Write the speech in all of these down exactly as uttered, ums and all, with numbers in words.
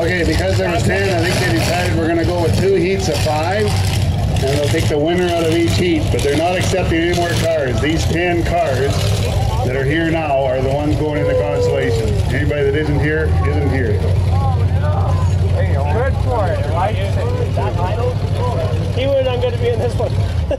Okay, because there was ten, I think they decided we're going to go with two heats of five, and they'll take the winner out of each heat, but they're not accepting any more cars. These ten cars that are here now are the ones going in the Constellation. Anybody that isn't here, isn't here. Hey, good for it. Right? He would not going to be in this one.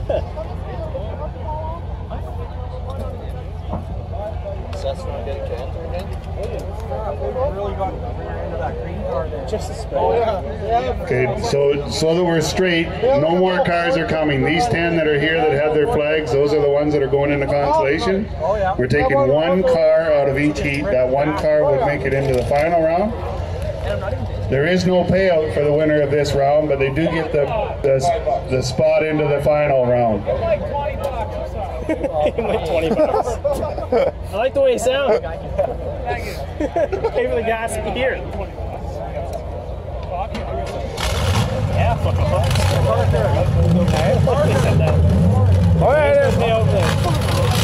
That's not getting cancer again? Really got into that green car there. Just a spell. Oh, yeah. Okay, so so that we're straight, no more cars are coming. These ten that are here that have their flags, those are the ones that are going into Constellation. We're taking one car out of each heat. That one car would make it into the final round. There is no payout for the winner of this round, but they do get the the, the spot into the final round. Give him like twenty bucks. I like the way he sounds. Pay for the gas here. Yeah, fucking fuck. All right, there's me over there.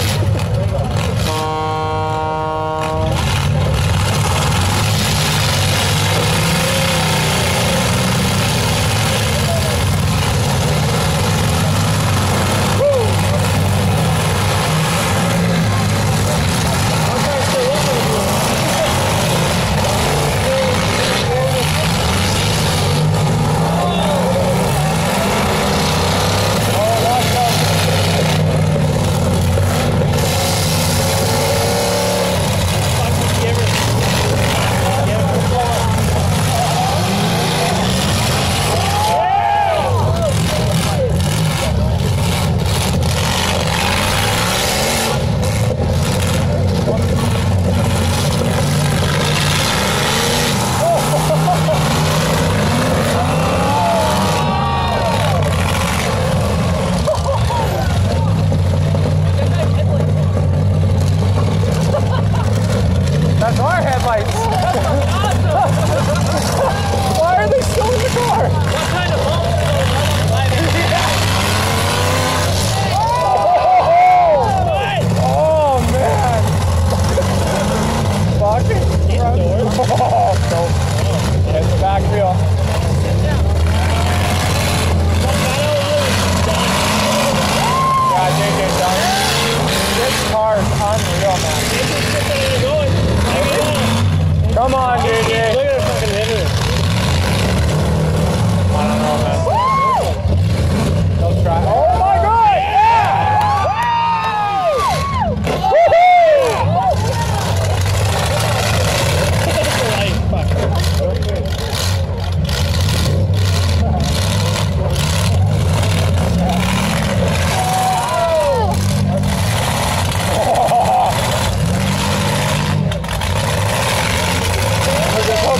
That's our headlights. Why are they still in the car? What kind of bulb is Oh, man. Fucking Oh, no. Hit the back wheel. Yeah, J J done. This car is unreal, man. Come on, J J. Look at the fucking hitter. I don't know, man. Don't try. Oh my God! Yeah! Look at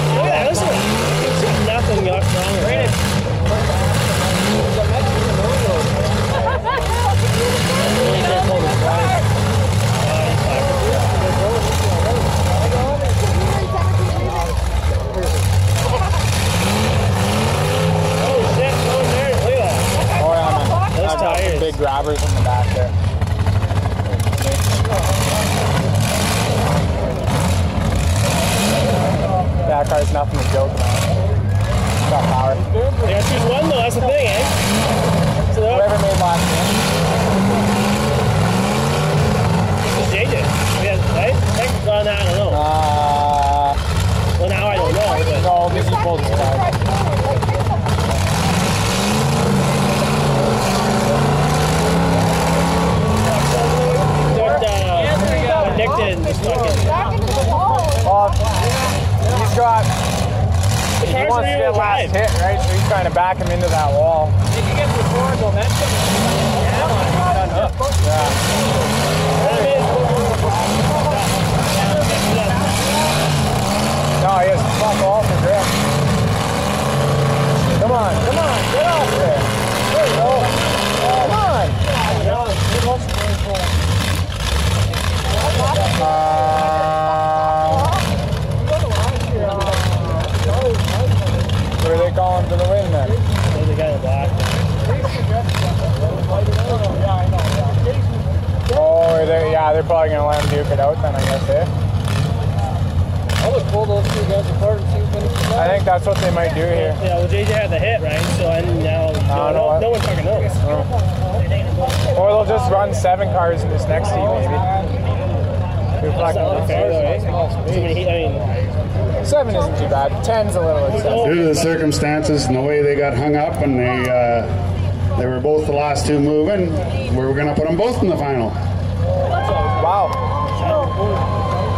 Look at that, listen. There's nothing wrong with it. Oh shit, no there, look at that. Oh yeah, man. Those I've got some tires. big grabbers in the back there. That car's nothing to joke about. It's got power. They got choose one though, that's the thing, eh? So they're Whoever made last J J. Yeah, right? Heck, well, now I don't know. name. Uh, Well, now I don't know, but. no, because he pulled his car. But, uh, addicted and just fucking. Well, he's got. He cars wants are to get real last drive. hit, right? So he's trying to back him into that wall. If you get the forward momentum, No, he has fuck all for grip. Come on, come on, get off there. There you go. Come on. Uh, what are they calling for the win then? There's a guy in the black. Oh, they're, yeah, they're probably going to let him duke it out then, I guess, eh? I would pull those two guys apart and see who finishes I think that's what they might do here. Yeah, well, J J had the hit, right? So I now no, know no, what? no one fucking knows. Or they'll just run seven cars in this next team, maybe. Who That's not fucking unfair, though, eh? Too many heat, I mean, Seven isn't too bad. Ten's a little excessive. Due to the circumstances and the way they got hung up, and they uh, they were both the last two moving, we were going to put them both in the final. Wow.